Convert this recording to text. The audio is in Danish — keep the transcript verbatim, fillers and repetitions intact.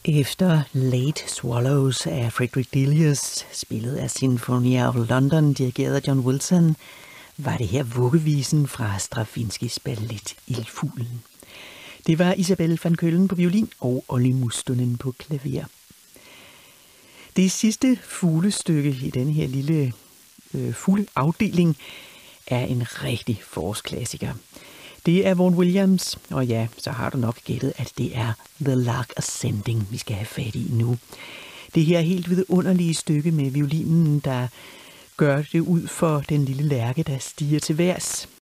Efter Late Swallows af Frederick Delius, spillet af Sinfonia of London, dirigeret af John Wilson, var det her vuggevisen fra Stravinskys ballet Ildfuglen. Det var Isabelle van Keulen på violin og Olli Mustonen på klaver. Det sidste fuglestykke i denne her lille øh, fugleafdeling er en rigtig forårsklassiker. Det er Vaughan Williams, og ja, så har du nok gættet, at det er The Lark Ascending, vi skal have fat i nu. Det her helt vidunderlige stykke med violinen, der gør det ud for den lille lærke, der stiger til værs.